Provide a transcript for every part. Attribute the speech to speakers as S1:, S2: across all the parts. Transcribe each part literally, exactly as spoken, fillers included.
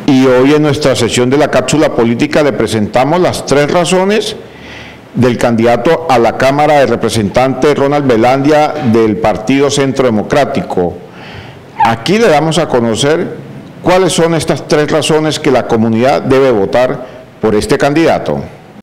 S1: y hoy en nuestra sesión de la cápsula política le presentamos las tres razones del candidato a la Cámara de Representantes Ronald Velandia del Partido Centro Democrático. Aquí le damos a conocer cuáles son estas tres razones que la comunidad debe votar por este candidato.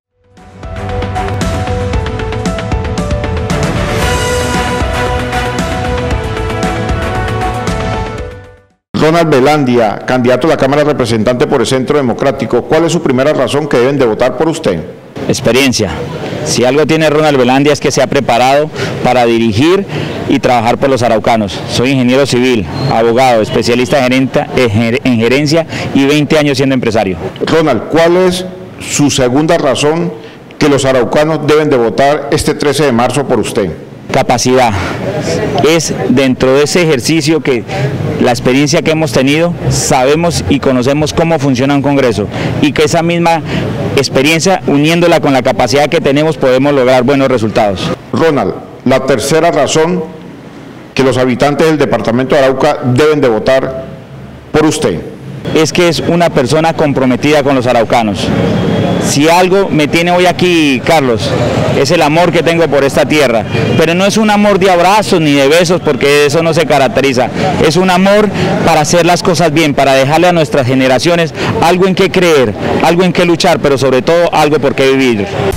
S1: Ronald Velandia, candidato a la Cámara de Representantes por el Centro Democrático, ¿cuál es su primera razón que deben de votar por usted?
S2: Experiencia. Si algo tiene Ronald Velandia es que se ha preparado para dirigir y trabajar por los araucanos. Soy ingeniero civil, abogado, especialista en gerencia y veinte años siendo empresario.
S1: Ronald, ¿cuál es su segunda razón que los araucanos deben de votar este trece de marzo por usted?
S2: Capacidad. Es dentro de ese ejercicio que la experiencia que hemos tenido, sabemos y conocemos cómo funciona un Congreso y que esa misma experiencia, uniéndola con la capacidad que tenemos, podemos lograr buenos resultados.
S1: Ronald, la tercera razón que los habitantes del departamento de Arauca deben de votar por usted.
S2: Es que es una persona comprometida con los araucanos. Si algo me tiene hoy aquí, Carlos, es el amor que tengo por esta tierra, pero no es un amor de abrazos ni de besos, porque eso no se caracteriza, es un amor para hacer las cosas bien, para dejarle a nuestras generaciones algo en qué creer, algo en qué luchar, pero sobre todo algo por qué vivir.